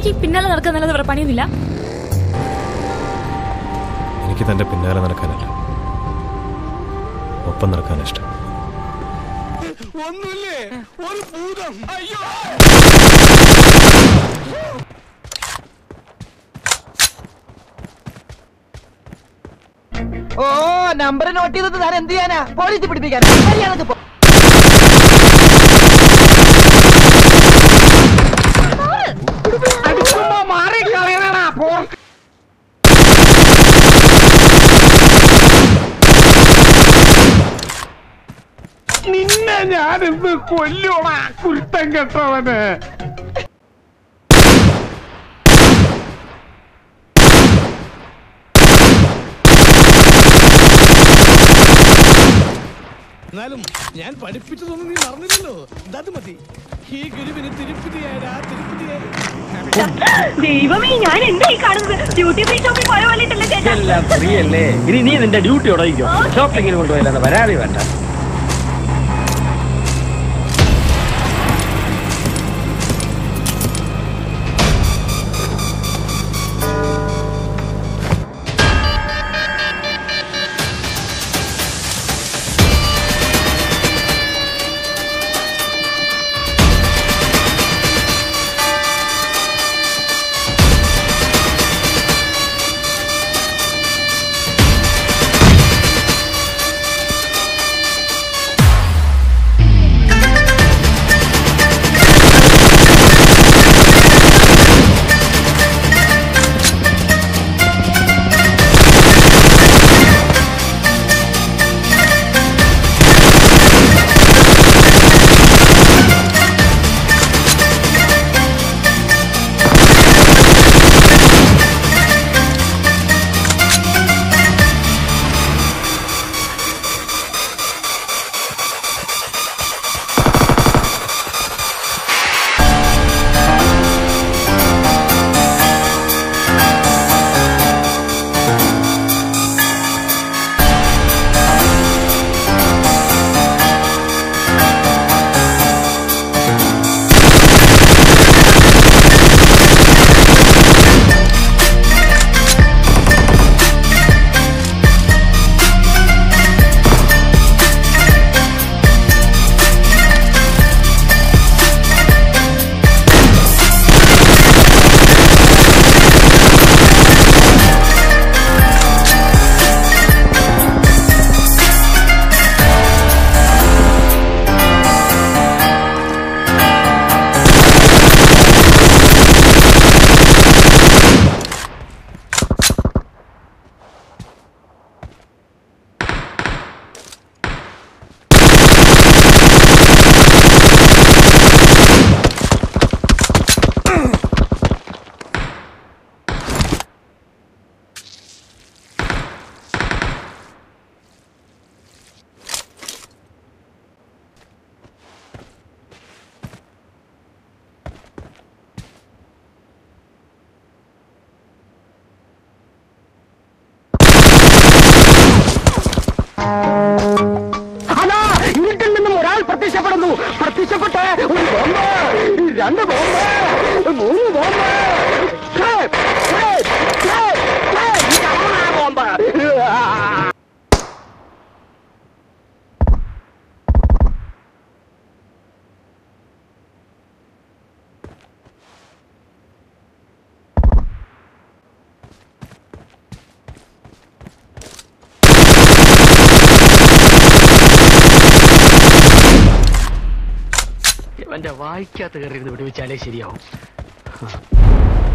തനിക്ക് പിന്നാലെ നടക്കാന്നല്ലാതെ വേറെ പണിയൊന്നുമില്ല? എനിക്ക് തന്റെ പിന്നാലെ നടക്കാനല്ല, ഒപ്പം നടക്കാൻ ഇഷ്ടം. ഒന്നുമില്ലേ, ഒരു ഭൂതം. അയ്യോ, ഓ നമ്പർ നോട്ട് ചെയ്തത് ഞാൻ എന്ത് ചെയ്യാനാ? പോലീസ് പിടിപ്പിക്കാൻ. മാറി കളയണടാ. നിന്നെ ഞാനിന്ന് കൊല്ലോടാ കുരുത്തം കെട്ടവന്. എന്നാലും ഞാൻ പഠിപ്പിച്ചതൊന്നും നീ മറന്നില്ലല്ലോ. അത് മതി. ഈ ഗുരുവിന് തിരുപ്പതിയായ തിരുപ്പതിയായി. ദൈവമേ, ഞാൻ എന്തായി കാണുന്നത്? ഡ്യൂട്ടി ഫ്രീ ഷോപ്പിൽ പോയ പോലെയല്ലേ ചേട്ടാ? എല്ലാം ഫ്രീ അല്ലേ? ഇനി നീ നിന്റെ ഡ്യൂട്ടി ഉടയിക്കോ. ഷോപ്പിങ്ങിന് കൊണ്ടുപോയില്ലെന്ന് പരാതി വേണ്ട. പ്രത്യക്ഷപ്പെട്ട ഒരു ബോംബ്, 2 ബോംബ്, 3 ബോംബ്, ബോംബ്. എന്റെ വായിക്കാത്ത കയറി വിടുവിച്ചാലേ ശരിയാവും.